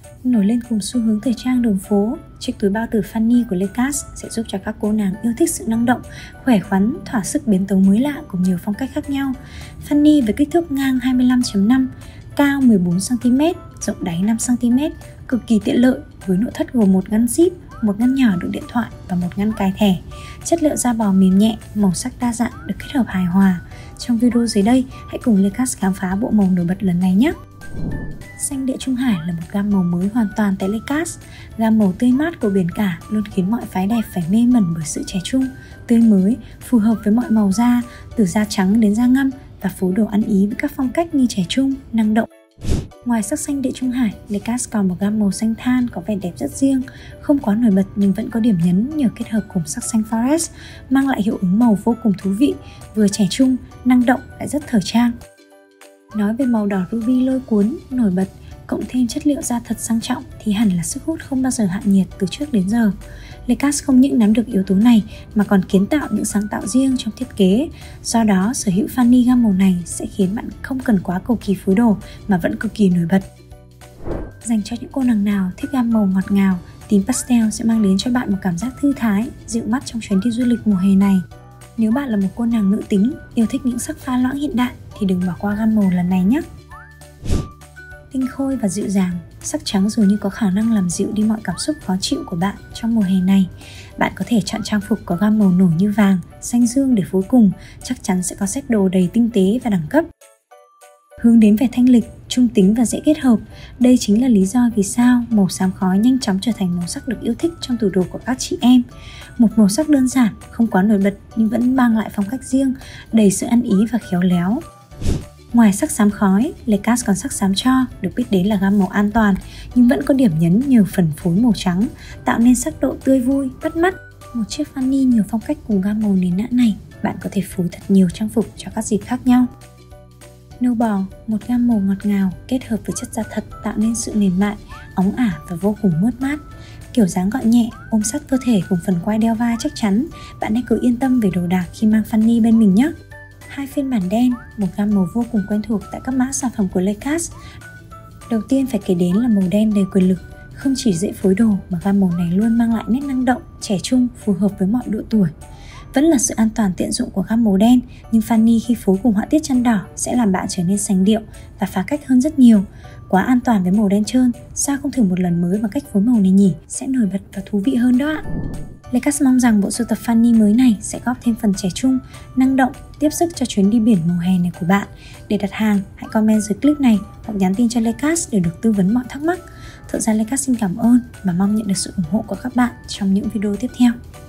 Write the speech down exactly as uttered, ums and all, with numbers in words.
Nổi lên cùng xu hướng thời trang đường phố, chiếc túi bao tử Fanny của Lecas sẽ giúp cho các cô nàng yêu thích sự năng động, khỏe khoắn, thỏa sức biến tấu mới lạ cùng nhiều phong cách khác nhau. Fanny với kích thước ngang hai mươi lăm phẩy năm, cao mười bốn xăng ti mét, rộng đáy năm xăng ti mét, cực kỳ tiện lợi với nội thất gồm một ngăn zip, một ngăn nhỏ đựng điện thoại và một ngăn cài thẻ. Chất liệu da bò mềm nhẹ, màu sắc đa dạng được kết hợp hài hòa. Trong video dưới đây, hãy cùng Lecas khám phá bộ màu nổi bật lần này nhé! Xanh Địa Trung Hải là một gam màu mới hoàn toàn tại Lecas. Gam màu tươi mát của biển cả luôn khiến mọi phái đẹp phải mê mẩn bởi sự trẻ trung, tươi mới, phù hợp với mọi màu da, từ da trắng đến da ngăm, và phối đồ ăn ý với các phong cách như trẻ trung, năng động. Ngoài sắc xanh Địa Trung Hải, Lecas còn một gam màu xanh than có vẻ đẹp rất riêng, không quá nổi bật nhưng vẫn có điểm nhấn nhờ kết hợp cùng sắc xanh forest, mang lại hiệu ứng màu vô cùng thú vị, vừa trẻ trung, năng động lại rất thời trang. Nói về màu đỏ ruby lôi cuốn, nổi bật, cộng thêm chất liệu da thật sang trọng thì hẳn là sức hút không bao giờ hạ nhiệt từ trước đến giờ. Lecas không những nắm được yếu tố này mà còn kiến tạo những sáng tạo riêng trong thiết kế. Do đó, sở hữu Fanny gam màu này sẽ khiến bạn không cần quá cầu kỳ phối đồ mà vẫn cực kỳ nổi bật. Dành cho những cô nàng nào thích gam màu ngọt ngào, tím pastel sẽ mang đến cho bạn một cảm giác thư thái, dịu mắt trong chuyến đi du lịch mùa hè này. Nếu bạn là một cô nàng nữ tính, yêu thích những sắc pha loãng hiện đại thì đừng bỏ qua gam màu lần này nhé! Tinh khôi và dịu dàng, sắc trắng dường như có khả năng làm dịu đi mọi cảm xúc khó chịu của bạn trong mùa hè này. Bạn có thể chọn trang phục có gam màu nổi như vàng, xanh dương để phối cùng, chắc chắn sẽ có set đồ đầy tinh tế và đẳng cấp. Hướng đến vẻ thanh lịch, trung tính và dễ kết hợp, đây chính là lý do vì sao màu xám khói nhanh chóng trở thành màu sắc được yêu thích trong tủ đồ của các chị em. Một màu sắc đơn giản, không quá nổi bật nhưng vẫn mang lại phong cách riêng, đầy sự ăn ý và khéo léo. Ngoài sắc xám khói, Lecas còn sắc xám tro, được biết đến là gam màu an toàn nhưng vẫn có điểm nhấn nhờ phần phối màu trắng, tạo nên sắc độ tươi vui, bắt mắt. Một chiếc Fanny nhiều phong cách cùng gam màu nền nã này, bạn có thể phối thật nhiều trang phục cho các dịp khác nhau. Nâu bò, một gam màu ngọt ngào kết hợp với chất da thật tạo nên sự mềm mại, óng ả và vô cùng mướt mát. Kiểu dáng gọn nhẹ, ôm sát cơ thể cùng phần quai đeo vai chắc chắn, bạn hãy cứ yên tâm về đồ đạc khi mang Fanny bên mình nhé! Hai phiên bản đen, một gam màu vô cùng quen thuộc tại các mã sản phẩm của Lecas. Đầu tiên phải kể đến là màu đen đầy quyền lực, không chỉ dễ phối đồ mà gam màu này luôn mang lại nét năng động, trẻ trung, phù hợp với mọi độ tuổi. Vẫn là sự an toàn tiện dụng của gam màu đen, nhưng Fanny khi phối cùng họa tiết chăn đỏ sẽ làm bạn trở nên sành điệu và phá cách hơn rất nhiều. Quá an toàn với màu đen trơn, sao không thử một lần mới bằng cách phối màu này nhỉ? Sẽ nổi bật và thú vị hơn đó ạ! Lecas mong rằng bộ sưu tập Fanny mới này sẽ góp thêm phần trẻ trung, năng động, tiếp sức cho chuyến đi biển mùa hè này của bạn. Để đặt hàng, hãy comment dưới clip này hoặc nhắn tin cho Lecas để được tư vấn mọi thắc mắc. Thợ gia Lecas xin cảm ơn và mong nhận được sự ủng hộ của các bạn trong những video tiếp theo.